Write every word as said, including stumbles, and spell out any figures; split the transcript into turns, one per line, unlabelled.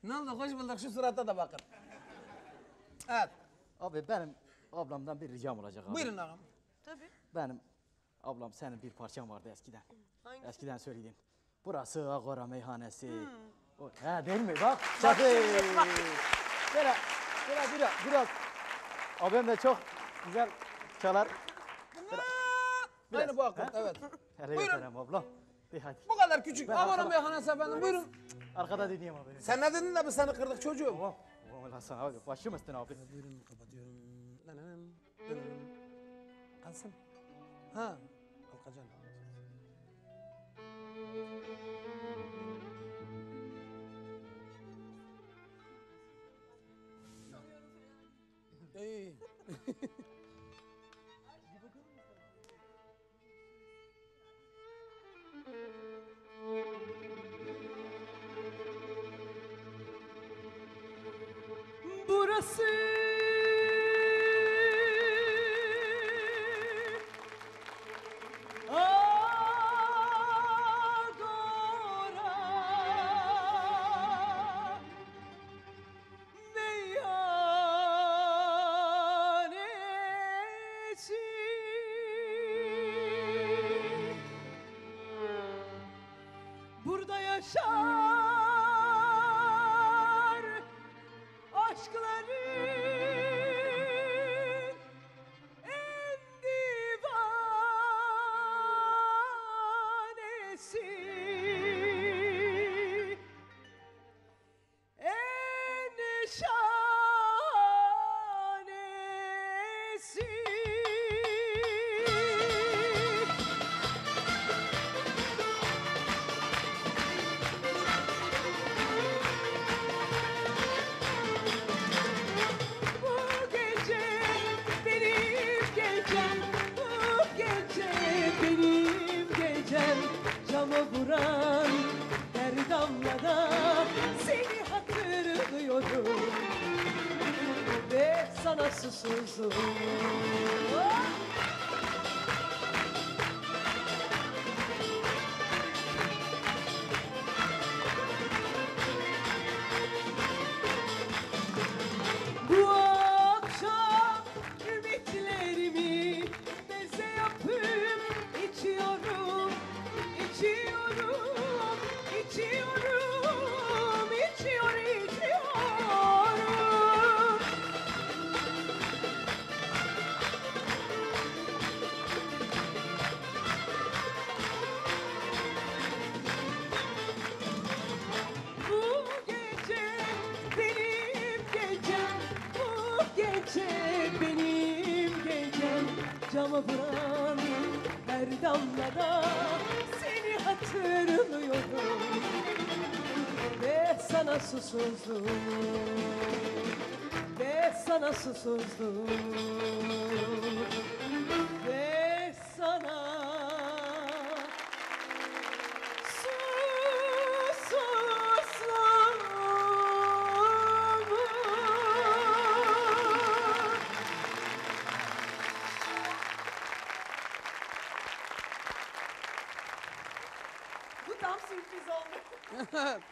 Ne oldu? Hoş bulduk. Şu surata da bakın. Evet.
Abi benim ablamdan bir ricam olacak abi.
Buyurun ağam.
Tabii.
Benim ablam senin bir parçan vardı eskiden.
Hangisi?
Eskiden söyledin. Burası Agora meyhanesi. O, he değil mi? Bak. Çakı. Böyle, böyle biraz, biraz. Abim de çok güzel çalar. Biraz,
Aynı bu akıl.
he?
Evet.
Hele
Buyurun.
götüreyim ablam. De hadi.
Bu kadar küçük.
Ben
Agora
arkada-
meyhanesi efendim. Buyurun.
Arkada dinleyeyim abi.
Sen ne dedin de biz seni kırdık çocuğum?
Tamam. Tamam Hasan abi. Başım üstüne abi.
Buyurun kapatıyorum. Dananam, dananam. Kalsın. Ha. Kalkacaksın. İyi.
Burası Agora meyhanesi. Burada yaşar aşkların en divanesi, en şahanesi. Bu gece benim gecem, bu gece benim gecem. Cama vuran her damlada seni hatırlıyorum ve sana susuzum. Bu akşam ümitlerimi meze yapıp içiyorum, içiyorum, içiyorum, içiyor, içiyorum. Bu gece benim gecem, bu gece benim gecem. Cama vuran her damlada seni hatırlıyorum ve sana susuzum, ve sana susuzum, ve sana Bu tam sürpriz oldu.